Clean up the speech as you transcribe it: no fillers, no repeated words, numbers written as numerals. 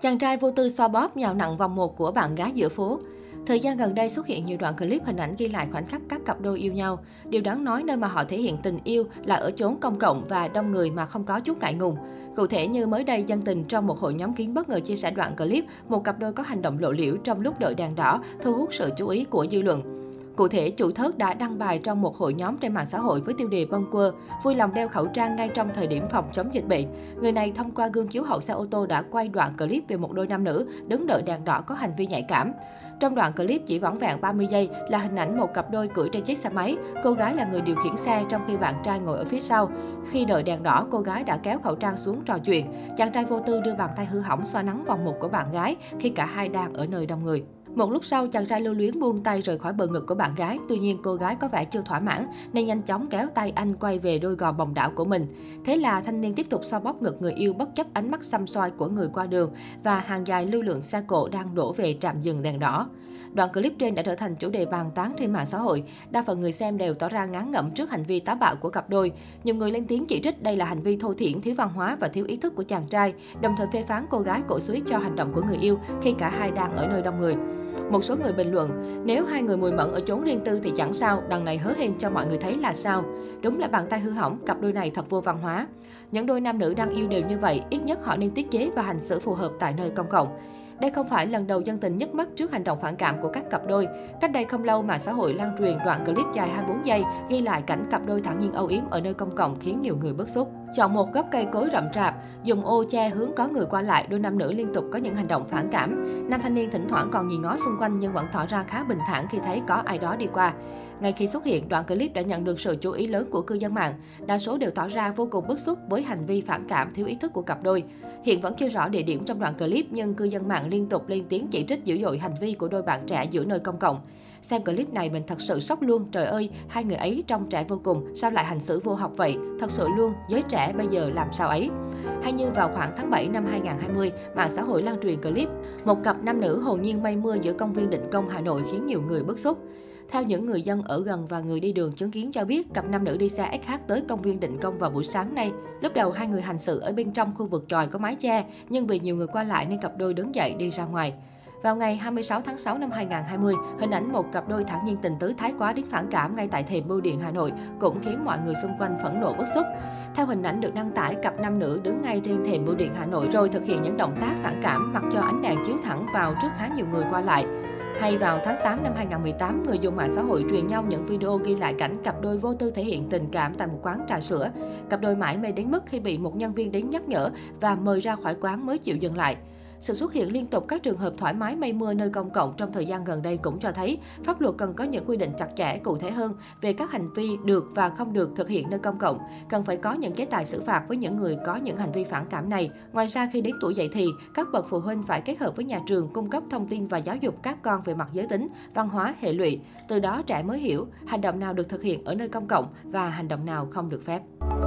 Chàng trai vô tư xoa bóp nhào nặn vòng một của bạn gái giữa phố. Thời gian gần đây xuất hiện nhiều đoạn clip hình ảnh ghi lại khoảnh khắc các cặp đôi yêu nhau. Điều đáng nói nơi mà họ thể hiện tình yêu là ở chốn công cộng và đông người mà không có chút ngại ngùng. Cụ thể như mới đây, dân tình trong một hội nhóm kín bất ngờ chia sẻ đoạn clip một cặp đôi có hành động lộ liễu trong lúc đợi đèn đỏ, thu hút sự chú ý của dư luận. Cụ thể, chủ thớt đã đăng bài trong một hội nhóm trên mạng xã hội với tiêu đề bâng quơ, vui lòng đeo khẩu trang ngay trong thời điểm phòng chống dịch bệnh. Người này thông qua gương chiếu hậu xe ô tô đã quay đoạn clip về một đôi nam nữ đứng đợi đèn đỏ có hành vi nhạy cảm. Trong đoạn clip chỉ vỏn vẹn 30 giây là hình ảnh một cặp đôi cưỡi trên chiếc xe máy. Cô gái là người điều khiển xe trong khi bạn trai ngồi ở phía sau. Khi đợi đèn đỏ, cô gái đã kéo khẩu trang xuống trò chuyện. Chàng trai vô tư đưa bàn tay hư hỏng xoa nắng vòng một của bạn gái khi cả hai đang ở nơi đông người. Một lúc sau, chàng trai lưu luyến buông tay rời khỏi bờ ngực của bạn gái. Tuy nhiên, cô gái có vẻ chưa thỏa mãn nên nhanh chóng kéo tay anh quay về đôi gò bồng đảo của mình. Thế là thanh niên tiếp tục xoa bóp ngực người yêu bất chấp ánh mắt săm soi của người qua đường và hàng dài lưu lượng xe cộ đang đổ về trạm dừng đèn đỏ. Đoạn clip trên đã trở thành chủ đề bàn tán trên mạng xã hội. Đa phần người xem đều tỏ ra ngán ngẩm trước hành vi táo bạo của cặp đôi. Nhiều người lên tiếng chỉ trích đây là hành vi thô thiển, thiếu văn hóa và thiếu ý thức của chàng trai, đồng thời phê phán cô gái cổ súy cho hành động của người yêu khi cả hai đang ở nơi đông người. Một số người bình luận, nếu hai người mùi mẫn ở chốn riêng tư thì chẳng sao, đằng này hớ hênh cho mọi người thấy là sao. Đúng là bàn tay hư hỏng, cặp đôi này thật vô văn hóa. Những đôi nam nữ đang yêu đều như vậy, ít nhất họ nên tiết chế và hành xử phù hợp tại nơi công cộng. Đây không phải lần đầu dân tình nhức mắt trước hành động phản cảm của các cặp đôi. Cách đây không lâu, mạng xã hội lan truyền đoạn clip dài 24 giây ghi lại cảnh cặp đôi thản nhiên âu yếm ở nơi công cộng khiến nhiều người bức xúc. Chọn một gốc cây cối rậm rạp, dùng ô che hướng có người qua lại, đôi nam nữ liên tục có những hành động phản cảm. Nam thanh niên thỉnh thoảng còn nhìn ngó xung quanh nhưng vẫn tỏ ra khá bình thản khi thấy có ai đó đi qua. Ngay khi xuất hiện, đoạn clip đã nhận được sự chú ý lớn của cư dân mạng. Đa số đều tỏ ra vô cùng bức xúc với hành vi phản cảm, thiếu ý thức của cặp đôi. Hiện vẫn chưa rõ địa điểm trong đoạn clip nhưng cư dân mạng liên tục lên tiếng chỉ trích dữ dội hành vi của đôi bạn trẻ giữa nơi công cộng. Xem clip này mình thật sự sốc luôn, trời ơi, hai người ấy trông trẻ vô cùng, sao lại hành xử vô học vậy? Thật sự luôn, giới trẻ bây giờ làm sao ấy? Hay như vào khoảng tháng 7 năm 2020, mạng xã hội lan truyền clip một cặp nam nữ hồn nhiên mây mưa giữa công viên Định Công, Hà Nội khiến nhiều người bức xúc. Theo những người dân ở gần và người đi đường chứng kiến cho biết, cặp nam nữ đi xe SH tới công viên Định Công vào buổi sáng nay. Lúc đầu hai người hành xử ở bên trong khu vực chòi có mái che, nhưng vì nhiều người qua lại nên cặp đôi đứng dậy đi ra ngoài. Vào ngày 26 tháng 6 năm 2020, hình ảnh một cặp đôi thản nhiên tình tứ thái quá đến phản cảm ngay tại thềm Bưu điện Hà Nội cũng khiến mọi người xung quanh phẫn nộ bức xúc. Theo hình ảnh được đăng tải, cặp nam nữ đứng ngay trên thềm Bưu điện Hà Nội rồi thực hiện những động tác phản cảm mặc cho ánh đèn chiếu thẳng vào trước khá nhiều người qua lại. Hay vào tháng 8 năm 2018, người dùng mạng xã hội truyền nhau những video ghi lại cảnh cặp đôi vô tư thể hiện tình cảm tại một quán trà sữa. Cặp đôi mải mê đến mức khi bị một nhân viên đến nhắc nhở và mời ra khỏi quán mới chịu dừng lại. Sự xuất hiện liên tục các trường hợp thoải mái mây mưa nơi công cộng trong thời gian gần đây cũng cho thấy pháp luật cần có những quy định chặt chẽ, cụ thể hơn về các hành vi được và không được thực hiện nơi công cộng. Cần phải có những chế tài xử phạt với những người có những hành vi phản cảm này. Ngoài ra, khi đến tuổi dậy thì, các bậc phụ huynh phải kết hợp với nhà trường cung cấp thông tin và giáo dục các con về mặt giới tính, văn hóa, hệ lụy. Từ đó trẻ mới hiểu hành động nào được thực hiện ở nơi công cộng và hành động nào không được phép.